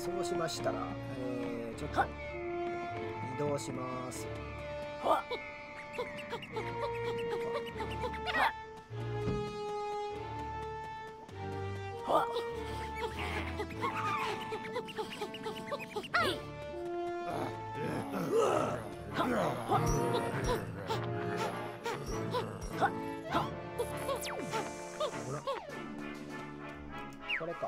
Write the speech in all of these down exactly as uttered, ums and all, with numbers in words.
そうしましたら、えー、ちょっと移動します。ほら、これか。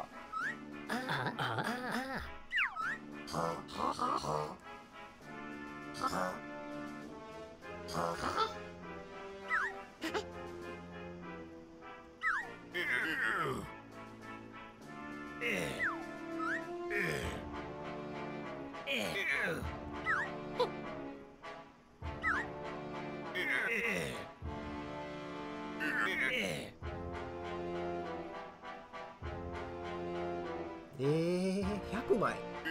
えー、ひゃくまい。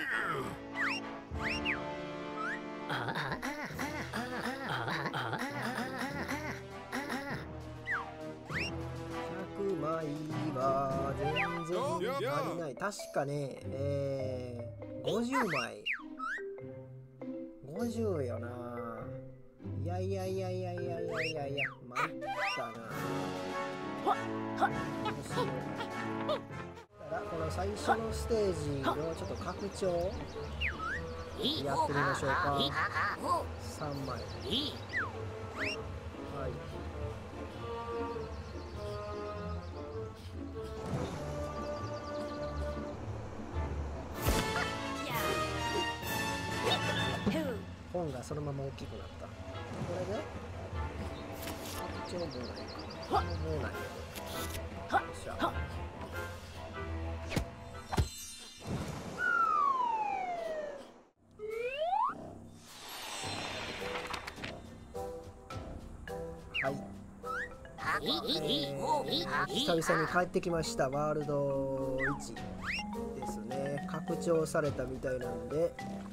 ひゃくまいは全然足りない。確かね、えー、ごじゅうまい。ごじゅうよな。いやいやいやいやいやいやいやいや、参ったな。どうしよう。ただこの最初のステージをちょっと拡張やってみましょうか。さんまい。はい。本がそのまま大きくなった。これで拡張もうないか。もうないよ。よっしゃ。はい。えー、久々に帰ってきました。ワールドいちですね。拡張されたみたいなんで。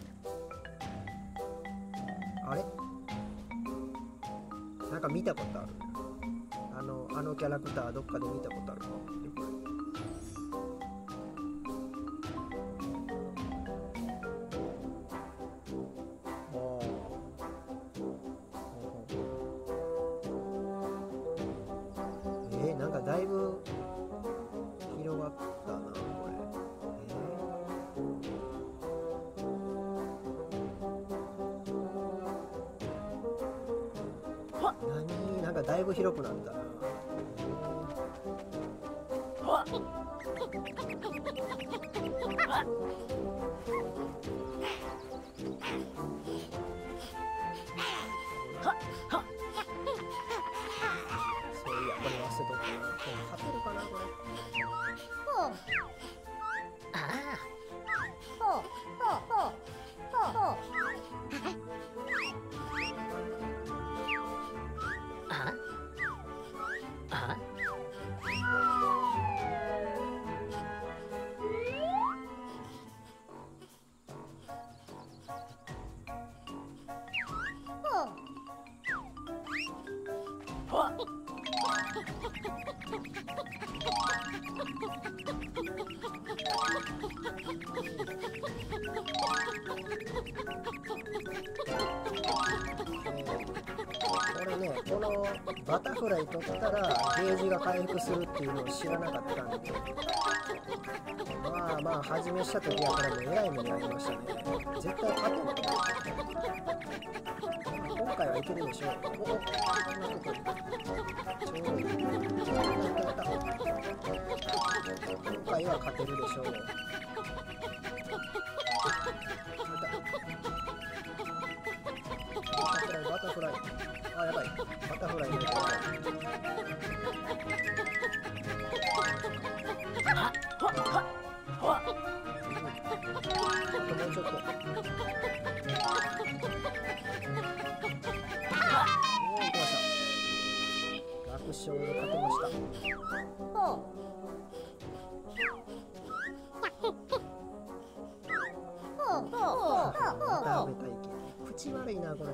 あれなんか見たことある。あの、あのキャラクターどっかで見たことあるか。えー、なんかだいぶ広がったな、これ。何なんかだいぶ広くなったな。そういや、これ忘れとったな。勝てるかな、これ。これね、このバタフライ取ったらゲージが回復するっていうのを知らなかったんで、まあまあ始めした時はこれもえらい目に遭いましたね。絶対勝てんの。今回はいけるでしょう。おお、こんなとこちょうどいい。今回は勝てるでしょう。バタフライ、バタフライ。あ、やばい。バタフライのやばい。あともうちょっと。おお、いきました。楽勝で勝てました。また安倍体験。口悪いな、これ。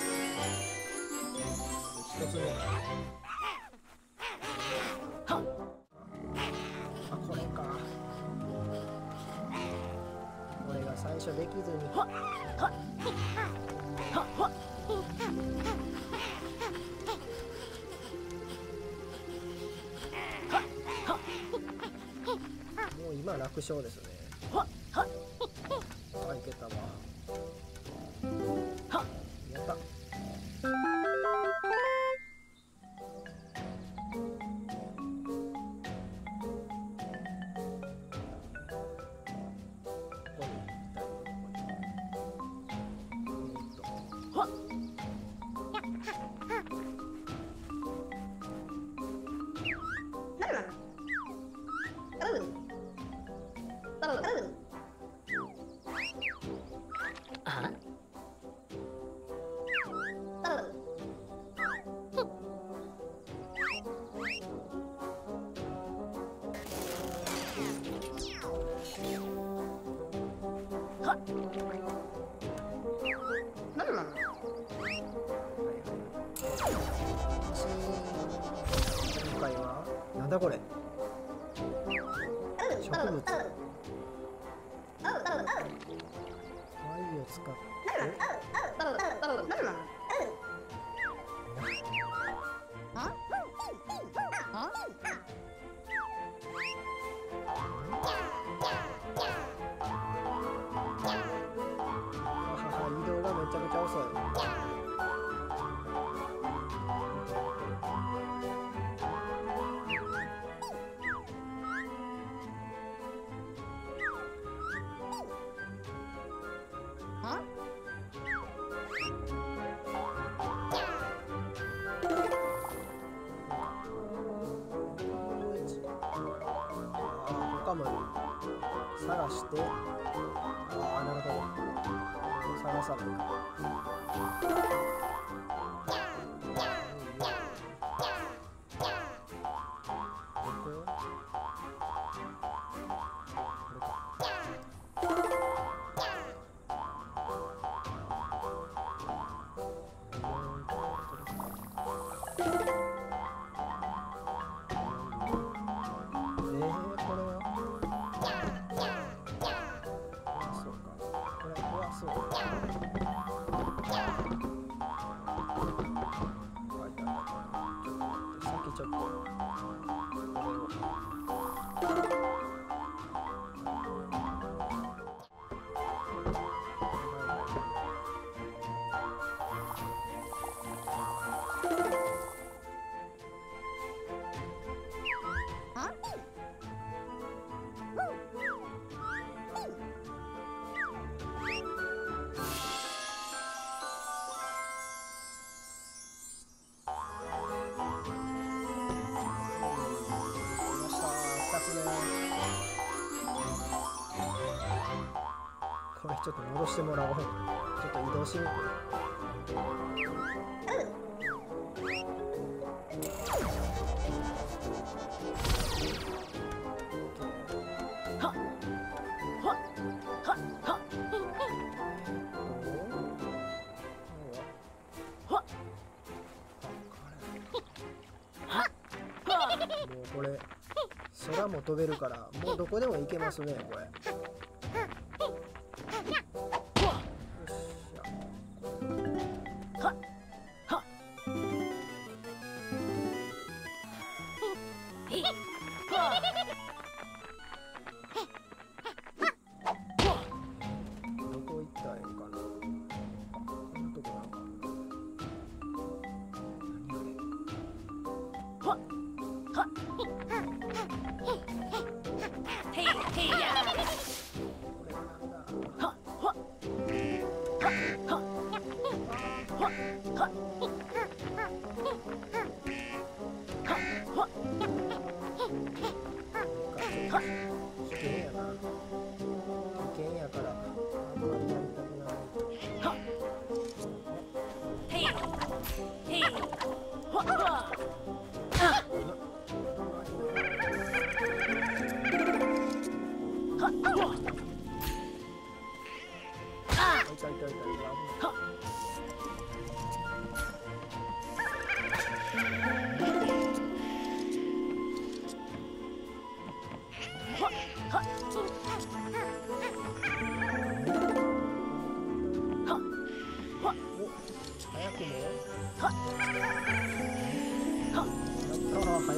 一つ目。 もう今楽勝ですね。あ、いけたわ。やった。今回はなんだこれ。植物。愛を使って。移動がめちゃくちゃ遅い。他も探して、ああ、なるほど。探さないか。ちょっとこれちょっと戻してもらおう。ちょっと移動しにくい。もうこれ空も飛べるからもうどこでも行けますねこれ。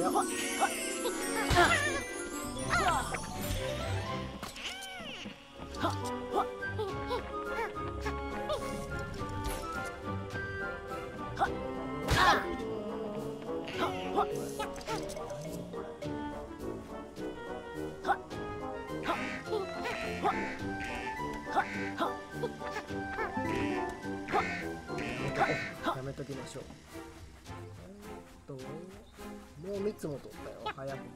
早っ。やめときましょう。えっともうみっつも取ったよ、早くも。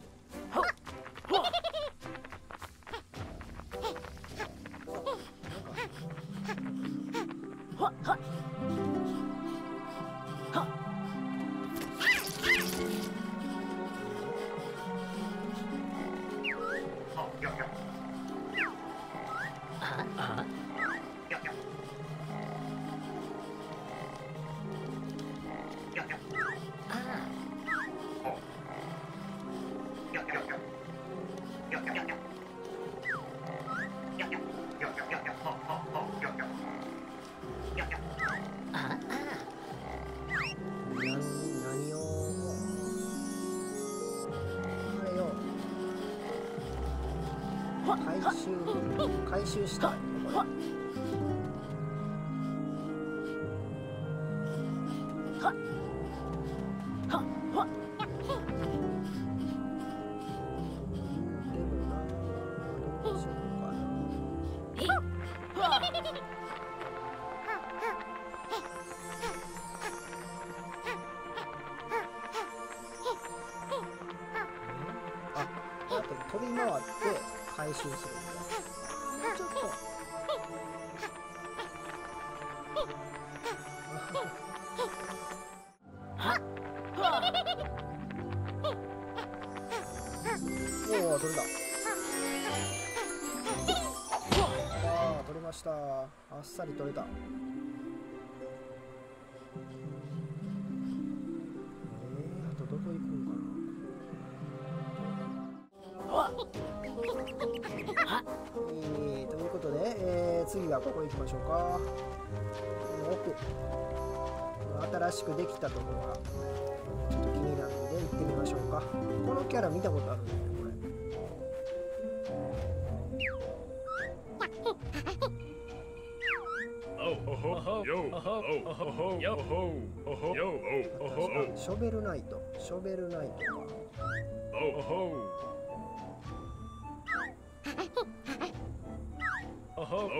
回収回収したいこれ。飛び回って回収するんだ。もうちょっと。おお、取れた。ああ、取れました。あっさり取れた。えー、ということで、えー、次はここ行きましょうか。奥、新しくできたところがちょっと気になるので行ってみましょうか。このキャラ見たことあるね、これ。ショベルナイト、ショベルナイトか。 Oh, oh,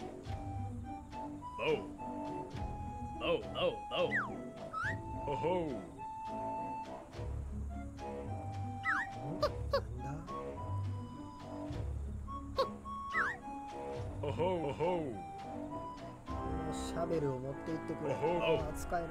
oh, oh, oh, oh, oh, oh. シャベルを持って行ってくれ。ああ、使える。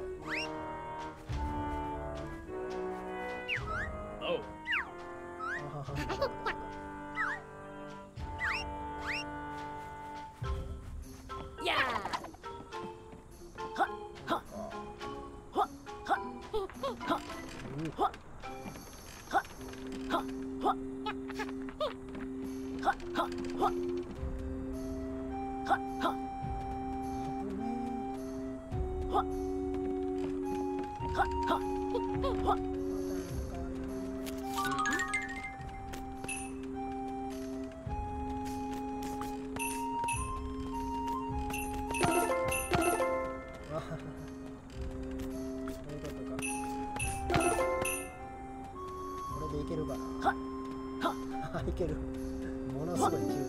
いける。ものすごい急で。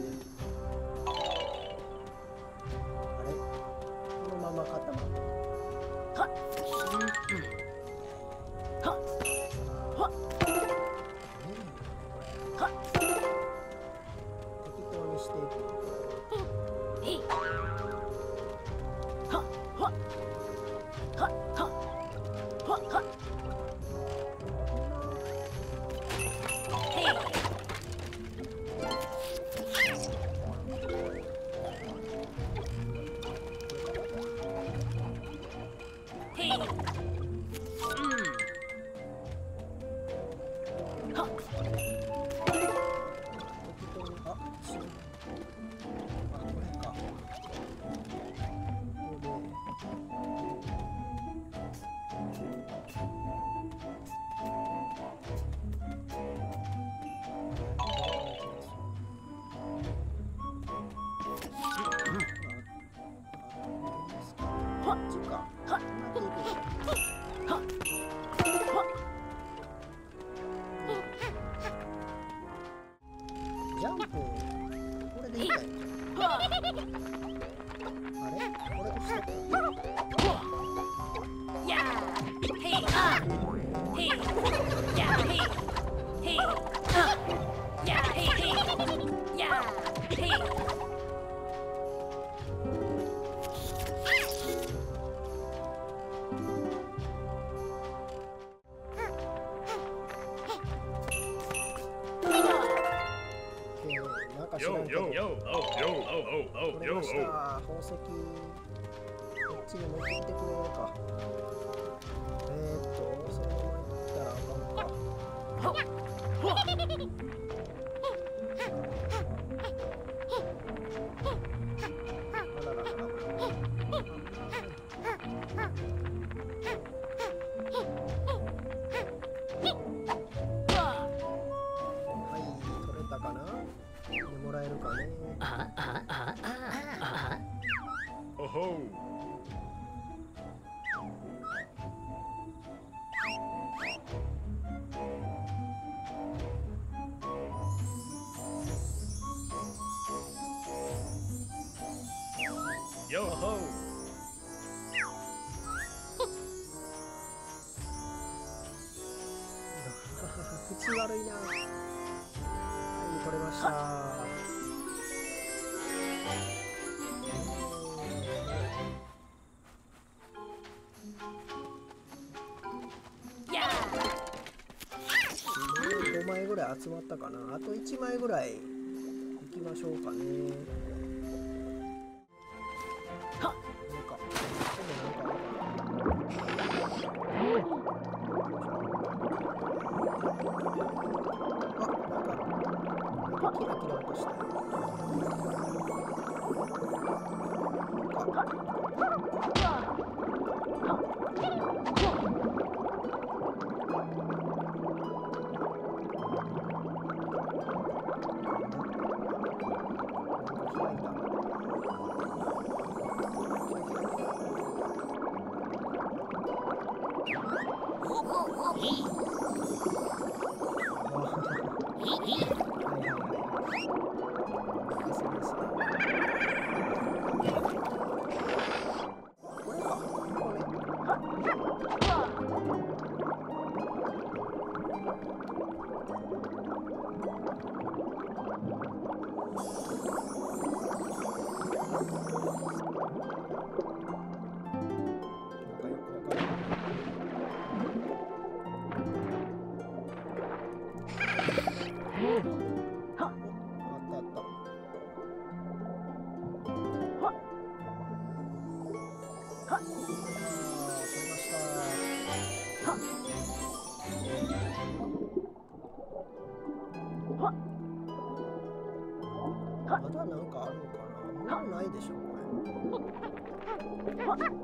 あれ、このまま固まる。適当にしていく。 あれこれストップ。なんか知らんけど。取れました。宝石。こっちに持ってきてくれるか。えーっと、そのまま行ったらあかんか。あらららら。はい、取れたかな？もらえるかね。 ほほう。Yo ho! 口悪いな。はい、取れました。ごまいぐらい集まったかな。あといちまいぐらいいきましょうかね。キラキラ落とした。まだなんかあるんかな。もうないでしょこれ。ないかな。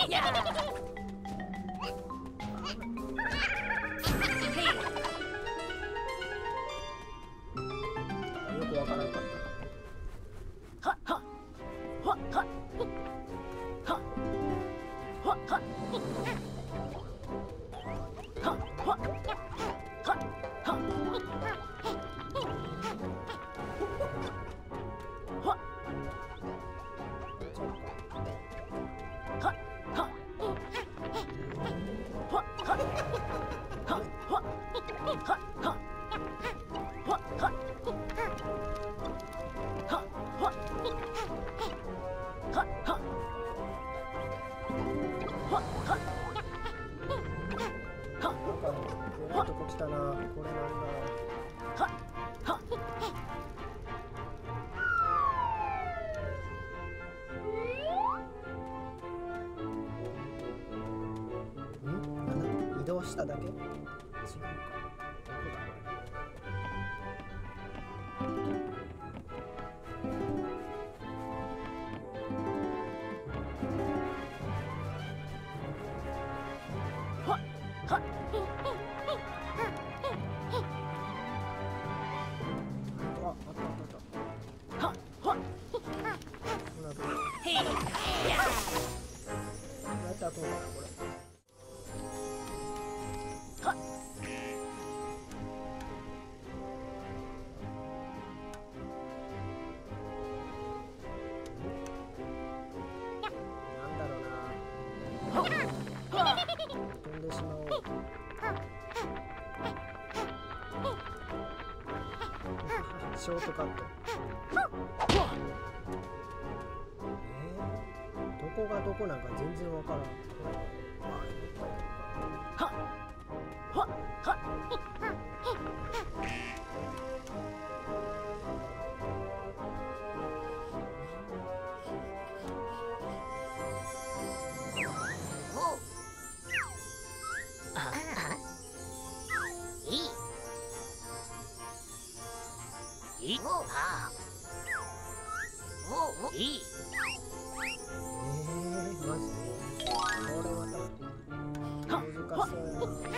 よくわからなかった。えらいとこ来たな。これなんだ。ん？なんだ？移動しただけ？違うか。どこだ？飛んでしまおう。ショートカット。えー、どこがどこなんか全然わからん。 いあおおいえー、マジでこれまた難しそうやな。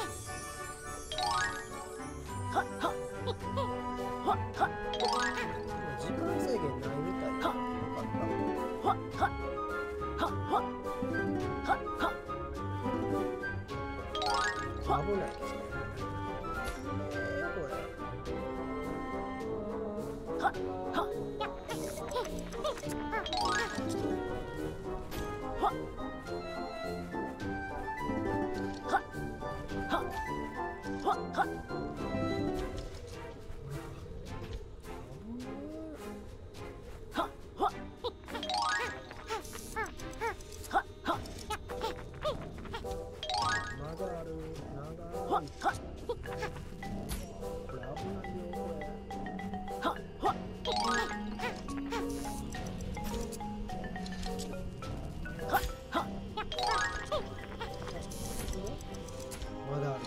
時間制限ないみたいな。よかった。危ないですね。えー、これ。まだある。長い。これ危ないよこれ。まだある。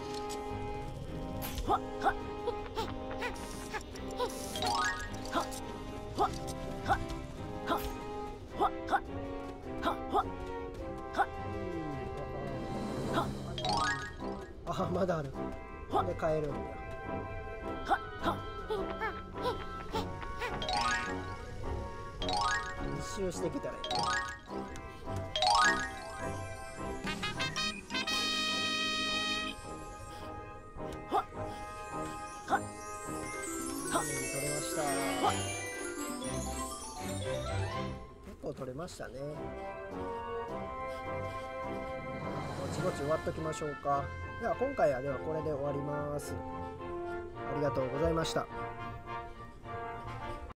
あ、まだある。これで変えるんだ。一周してきたらいいね。取れました。結構取れましたね。ぼちぼち終わっときましょうか。では今回はではこれで終わります。ありがとうございました。